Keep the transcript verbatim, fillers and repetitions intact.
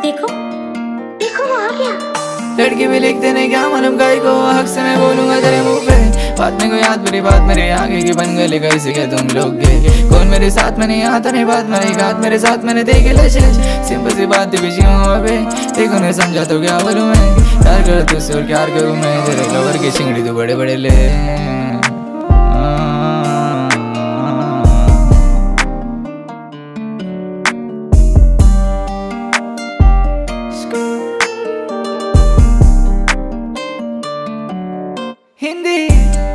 देखो देखो वो आ गया। लड़की भी लिखते नहीं क्या मालूम गाय को, हक से मैं बोलूंगा तेरे मुंह पे। बात में कोई याद मेरी बात मेरे आगे की बन गई कैसे क्या तुम लोग के। कौन मेरे साथ में नहीं आता नहीं बात मेरी घात मेरे साथ मैंने देखे ले। सिंपल सी बात बिजी हूँ अबे, देखो नहीं समझा तो क्या बोलूं मैं। प्यार कर तुझसे और क्या करूँ मैं, तेरे लवर की चिंगड़ी तो बड़े बड़े ले। हिंदी